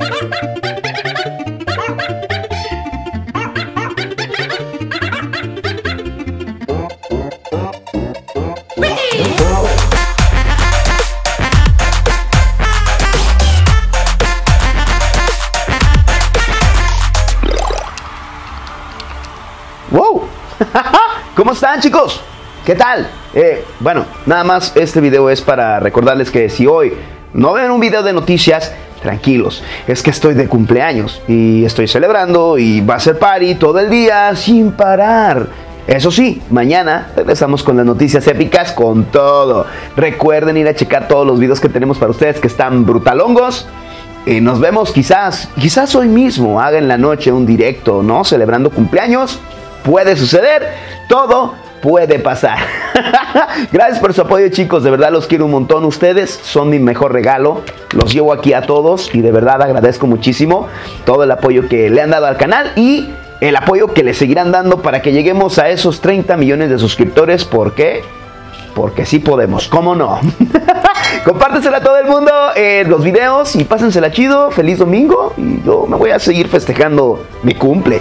¡Wow! ¿Cómo están, chicos? ¿Qué tal? Bueno, nada más este video es para recordarles que si hoy no ven un video de noticias, tranquilos, es que estoy de cumpleaños y estoy celebrando y va a ser party todo el día sin parar. Eso sí, mañana regresamos con las noticias épicas con todo. Recuerden ir a checar todos los videos que tenemos para ustedes que están brutalongos. Y nos vemos quizás hoy mismo haga en la noche un directo, ¿no? Celebrando cumpleaños. Puede suceder, todo puede pasar. Gracias por su apoyo, chicos, de verdad los quiero un montón. Ustedes son mi mejor regalo, los llevo aquí a todos y de verdad agradezco muchísimo todo el apoyo que le han dado al canal y el apoyo que le seguirán dando para que lleguemos a esos 30 millones de suscriptores. ¿Por qué? Porque sí podemos, ¿cómo no? Compártensela a todo el mundo los videos y pásensela chido. Feliz domingo y yo me voy a seguir festejando mi cumple.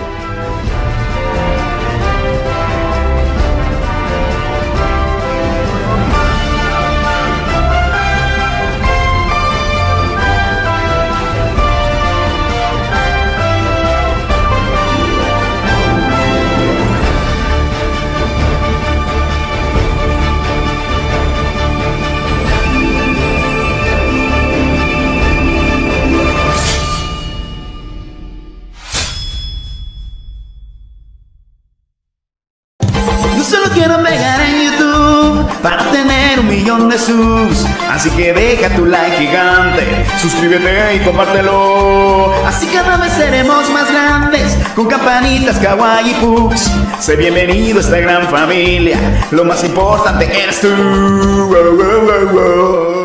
Solo quiero pegar en YouTube para tener 1 millón de subs. Así que deja tu like gigante, suscríbete y compártelo. Así cada vez seremos más grandes, con campanitas, kawaii pugs. Sé bienvenido a esta gran familia, lo más importante eres tú.